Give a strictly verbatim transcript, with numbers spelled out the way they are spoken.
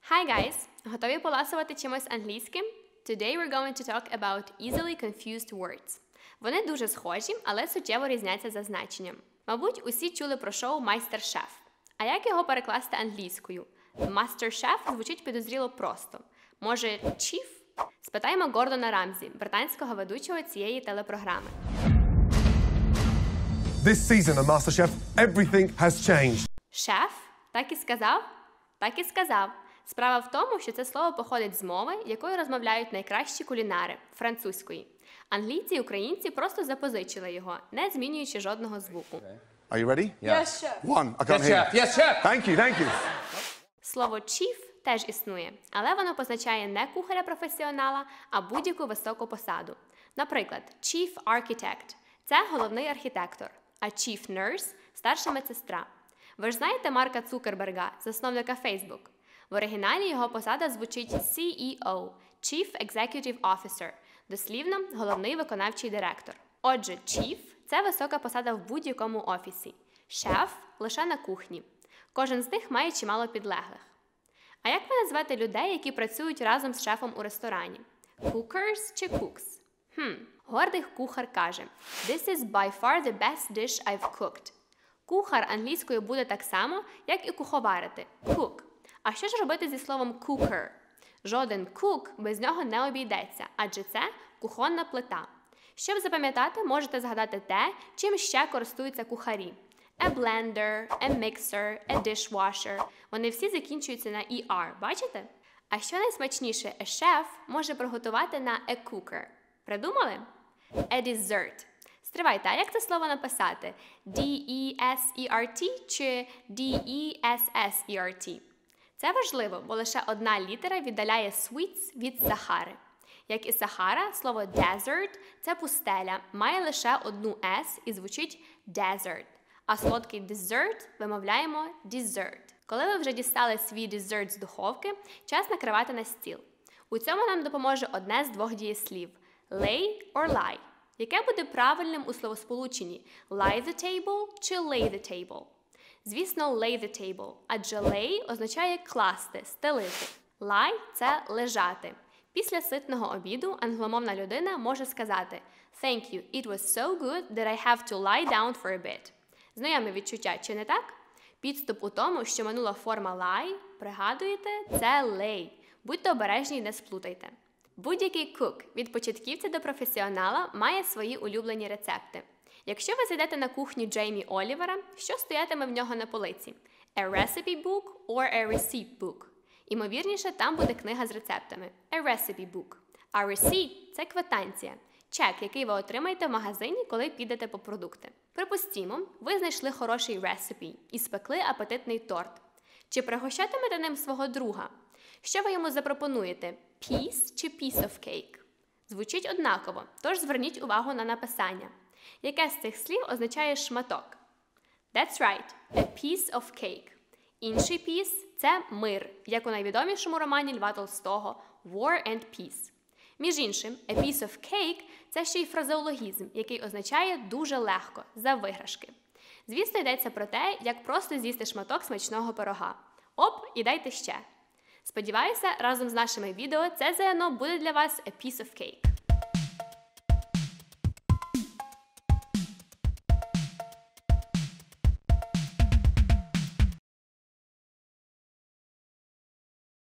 Hi guys! Готові поласувати чимось англійським? Today we're going to talk about easily confused words. Вони дуже схожі, але суттєво різняться за значенням. Мабуть, усі чули про шоу «Майстер-шеф». А як його перекласти англійською? «Мастер-шеф» звучить підозріло просто. Може, «chief»? Спитаємо Гордона Рамзі, британського ведучого цієї телепрограми. This season on MasterChef, everything has changed. Шеф? Так і сказав? Так і сказав. Справа в тому, що це слово походить з мови, якою розмовляють найкращі кулінари – французької. Англійці і українці просто запозичили його, не змінюючи жодного звуку. Are you ready? Yes, chef. One. I can't Yes, hear. chef. Yes, chef. Thank you, thank you. Слово «chief» теж існує, але воно позначає не кухаря-професіонала, а будь-яку високу посаду. Наприклад, chief architect – це головний архітектор, а chief nurse – старша медсестра. Ви ж знаєте Марка Цукерберга, засновника Facebook? В оригіналі його посада звучить сі і о – Chief Executive Officer, дослівно – головний виконавчий директор. Отже, chief – це висока посада в будь-якому офісі. Шеф – лише на кухні. Кожен з них має чимало підлеглих. А як ви назвете людей, які працюють разом з шефом у ресторані? Cookers чи cooks? Хм, гордий кухар каже «This is by far the best dish I've cooked». Кухар англійською буде так само, як і куховарити – cook. А що ж робити зі словом cooker? Жоден cook без нього не обійдеться, адже це кухонна плита. Щоб запам'ятати, можете згадати те, чим ще користуються кухарі. A blender, a mixer, a dishwasher. Вони всі закінчуються на і ар, бачите? А що найсмачніше a chef може приготувати на a cooker? Придумали? A dessert. Стривайте, а як це слово написати? ді і ес і ар ті чи ді і ес ес і ар ті? Це важливо, бо лише одна літера віддаляє sweets від Сахари. Як і Сахара, слово desert – це пустеля, має лише одну S і звучить desert. А солодкий dessert вимовляємо dessert. Коли ви вже дістали свій dessert з духовки, час накривати на стіл. У цьому нам допоможе одне з двох дієслів – lay or lie. Яке буде правильним у словосполученні – lie the table чи lay the table? Звісно, lay the table, адже lay означає класти, стелити. Lie – це лежати. Після ситного обіду англомовна людина може сказати «Thank you, it was so good that I have to lie down for a bit». Знайоме відчуття, чи не так? Підступ у тому, що минула форма lie, пригадуєте, це lay. Будьте обережні і не сплутайте. Будь-який кук, від початківця до професіонала, має свої улюблені рецепти. Якщо ви зайдете на кухню Джеймі Олівера, що стоятиме в нього на полиці? A recipe book or a receipt book? Імовірніше, там буде книга з рецептами. A recipe book. А receipt – це квитанція. Чек, який ви отримаєте в магазині, коли підете по продукти. Припустімо, ви знайшли хороший recipe і спекли апетитний торт. Чи пригощатимете ним свого друга? Що ви йому запропонуєте? Piece чи piece of cake? Звучить однаково, тож зверніть увагу на написання. Яке з цих слів означає шматок? That's right, a piece of cake. Інший piece – це мир, як у найвідомішому романі Льва Толстого War and Peace. Між іншим, a piece of cake – це ще й фразеологізм, який означає дуже легко, за виграшки. Звісно, йдеться про те, як просто з'їсти шматок смачного пирога. Оп, і дайте ще. Сподіваюся, разом з нашими відео це ЗНО буде для вас a piece of cake.